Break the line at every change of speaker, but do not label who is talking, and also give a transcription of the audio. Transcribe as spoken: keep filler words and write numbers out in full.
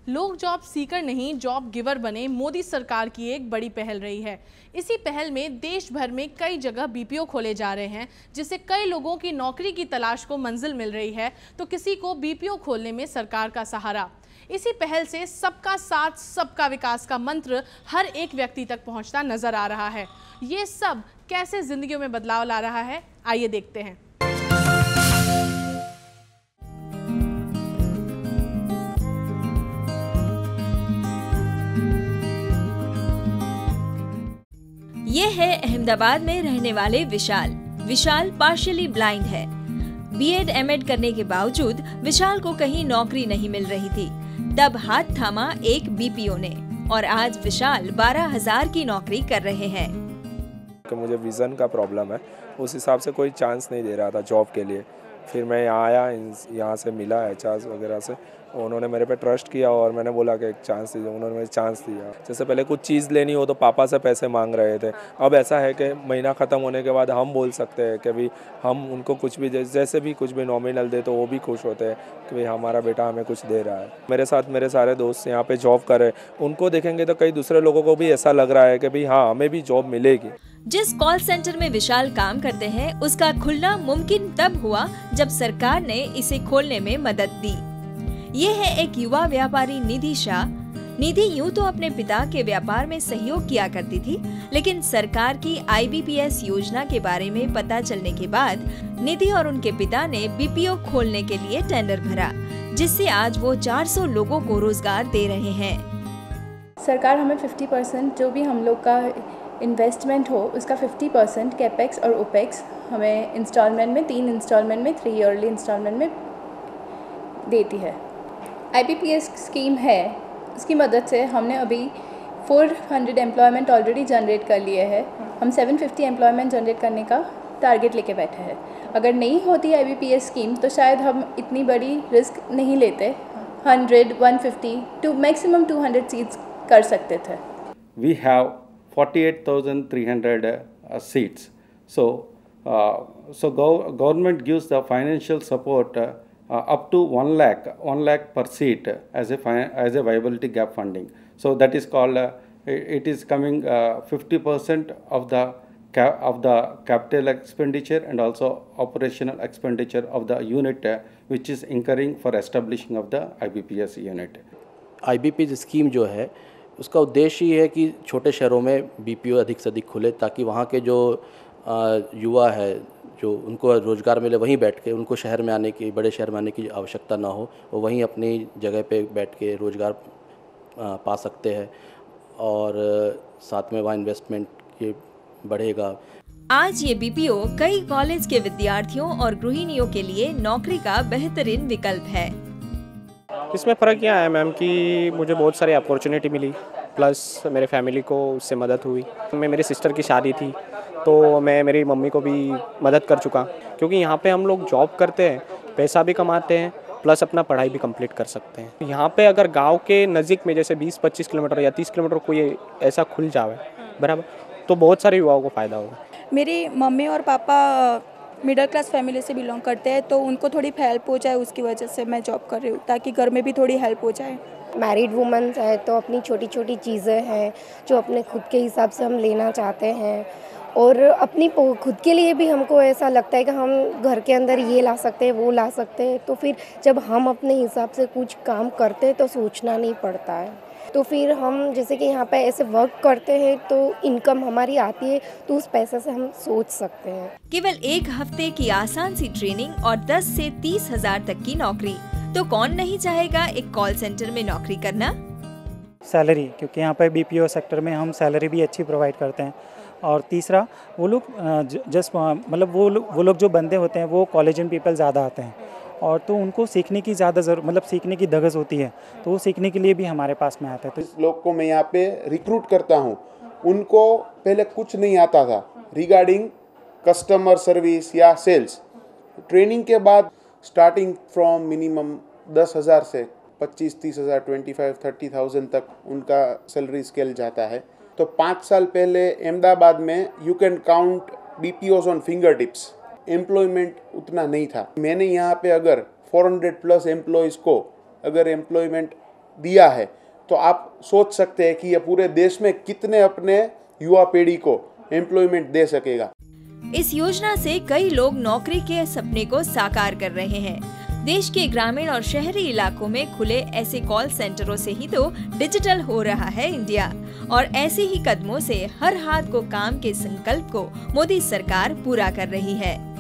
लोग job seeker नहीं job giver बने मोदी सरकार की एक बड़ी पहल रही है। इसी पहल में देश भर में कई जगह बीपीओ खोले जा रहे हैं, जिससे कई लोगों की नौकरी की तलाश को मंजिल मिल रही है तो किसी को बीपीओ खोलने में सरकार का सहारा। इसी पहल से सबका साथ सबका विकास का मंत्र हर एक व्यक्ति तक पहुंचता नजर आ रहा है। ये सब कैसे जिंदगियों में बदलाव ला रहा है, आइए देखते हैं।
ये है अहमदाबाद में रहने वाले विशाल। विशाल पार्शियली ब्लाइंड है। बीएड एमएड करने के बावजूद विशाल को कहीं नौकरी नहीं मिल रही थी। तब हाथ थामा एक बीपीओ ने और आज विशाल बारह हजार की नौकरी कर रहे हैं।
कि मुझे विज़न का प्रॉब्लम है, उस हिसाब से कोई चांस नहीं दे रहा था जॉब के लिए। फिर मैं यहाँ आया, यहाँ से मिला एच आर वगैरह से, उन्होंने मेरे पे ट्रस्ट किया और मैंने बोला कि एक चांस दीजिए। उन्होंने मुझे चांस दिया। जैसे पहले कुछ चीज़ लेनी हो तो पापा से पैसे मांग रहे थे, अब ऐसा है कि महीना ख़त्म होने के बाद हम बोल सकते हैं कि भाई हम उनको कुछ भी जैसे भी कुछ भी नॉमिनल दे तो वो भी खुश होते हैं कि भाई हमारा बेटा हमें कुछ दे रहा है। मेरे साथ मेरे सारे दोस्त यहाँ पे जॉब कर रहे हैं, उनको देखेंगे तो कई दूसरे लोगों को भी ऐसा लग रहा है कि भाई हाँ हमें भी जॉब मिलेगी।
जिस कॉल सेंटर में विशाल काम करते हैं उसका खुलना मुमकिन तब हुआ जब सरकार ने इसे खोलने में मदद दी। ये है एक युवा व्यापारी निधि शाह। निधि यूं तो अपने पिता के व्यापार में सहयोग किया करती थी, लेकिन सरकार की आईबीपीएस योजना के बारे में पता चलने के बाद निधि और उनके पिता ने बीपीओ खोलने के लिए टेंडर भरा, जिससे आज वो चार सौ लोगों को रोजगार दे रहे हैं।
सरकार हमें पचास परसेंट जो भी हम लोग का इन्वेस्टमेंट हो उसका पचास परसेंट कैपेक्स और ओपेक्स हमें इंस्टॉलमेंट में तीन इंस्टॉलमेंट में थ्री ईयरली इंस्टॉलमेंट में देती है। आईबीपीएस स्कीम है, उसकी मदद से हमने अभी चार सौ एम्प्लॉयमेंट ऑलरेडी जनरेट कर लिए हैं। हम सात सौ पचास एम्प्लॉयमेंट जनरेट करने का टारगेट लेके बैठे हैं। अगर नहीं होती आईबीपीएस स्कीम तो शायद हम इतनी बड़ी रिस्क नहीं लेते। सौ, एक सौ पचास टू मैक्सिमम दो सौ सीट्स कर सकते थे।
We have forty-eight thousand three hundred uh, seats. So, uh, so gov- government gives the financial support uh, uh, up to one lakh, one lakh per seat as a fi- as a viability gap funding. So that is called. Uh, it is coming uh, fifty percent of the ca- of the capital expenditure and also operational expenditure of the unit, uh, which is incurring for establishing of the I B P S unit.
I B P S scheme जो है उसका उद्देश्य ये है कि छोटे शहरों में बीपीओ अधिक से अधिक खुले, ताकि वहाँ के जो युवा है जो उनको रोज़गार मिले, वहीं बैठ के उनको शहर में आने की, बड़े शहर में आने की आवश्यकता ना हो, वो वहीं अपनी जगह पे बैठ के रोज़गार पा सकते हैं और साथ में वहाँ इन्वेस्टमेंट के बढ़ेगा।
आज ये बीपीओ कई कॉलेज के विद्यार्थियों और गृहिणियों के लिए नौकरी का बेहतरीन विकल्प है।
इसमें फ़र्क यह है मैम कि मुझे बहुत सारी अपॉर्चुनिटी मिली, प्लस मेरे फैमिली को उससे मदद हुई। मैं मेरी सिस्टर की शादी थी तो मैं मेरी मम्मी को भी मदद कर चुका, क्योंकि यहाँ पे हम लोग जॉब करते हैं, पैसा भी कमाते हैं, प्लस अपना पढ़ाई भी कंप्लीट कर सकते हैं। यहाँ पे अगर गांव के नज़दीक में जैसे बीस पच्चीस किलोमीटर या तीस किलोमीटर कोई ऐसा खुल जाए बराबर, तो बहुत सारे युवाओं को फ़ायदा होगा।
मेरी मम्मी और पापा मिडिल क्लास फैमिली से बिलोंग करते हैं, तो उनको थोड़ी हेल्प हो जाए उसकी वजह से मैं जॉब कर रही हूँ, ताकि घर में भी थोड़ी हेल्प हो जाए।
मैरिड वुमेन्स है तो अपनी छोटी छोटी चीज़ें हैं जो अपने खुद के हिसाब से हम लेना चाहते हैं, और अपनी खुद के लिए भी हमको ऐसा लगता है कि हम घर के अंदर ये ला सकते हैं, वो ला सकते हैं, तो फिर जब हम अपने हिसाब से कुछ काम करते हैं तो सोचना नहीं पड़ता है। तो फिर हम जैसे कि यहाँ पे ऐसे वर्क करते हैं तो इनकम हमारी आती है, तो उस पैसे से हम सोच सकते हैं।
केवल एक हफ्ते की आसान सी ट्रेनिंग और दस से तीस हजार तक की नौकरी, तो कौन नहीं चाहेगा एक कॉल सेंटर में नौकरी करना।
सैलरी, क्योंकि यहाँ पे बीपीओ सेक्टर में हम सैलरी भी अच्छी प्रोवाइड करते हैं, और तीसरा वो लोग जस्ट मतलब वो लोग वो लोग जो बंदे होते हैं वो कॉलेजियन पीपल ज़्यादा आते हैं, और तो उनको सीखने की ज़्यादा ज़रूर मतलब सीखने की धगस होती है, तो वो सीखने के लिए भी हमारे पास में आता है। तो
इस लोग को मैं यहाँ पे रिक्रूट करता हूँ, उनको पहले कुछ नहीं आता था रिगार्डिंग कस्टमर सर्विस या सेल्स। ट्रेनिंग के बाद स्टार्टिंग फ्रॉम मिनिमम दस हज़ार से पच्चीस तीस हज़ार ट्वेंटी फाइव थर्टी थाउजेंड तक उनका सैलरी स्केल जाता है। तो पाँच साल पहले अहमदाबाद में you can count BPOs on fingertips. Employment उतना नहीं था। मैंने यहाँ पे अगर चार सौ प्लस एम्प्लॉयज़ को अगर एम्प्लॉयमेंट दिया है, तो आप सोच सकते हैं कि ये पूरे देश में कितने अपने युवा पीढ़ी को एम्प्लॉयमेंट दे सकेगा।
इस योजना से कई लोग नौकरी के सपने को साकार कर रहे हैं। देश के ग्रामीण और शहरी इलाकों में खुले ऐसे कॉल सेंटरों से ही तो डिजिटल हो रहा है इंडिया, और ऐसे ही कदमों से हर हाथ को काम के संकल्प को मोदी सरकार पूरा कर रही है।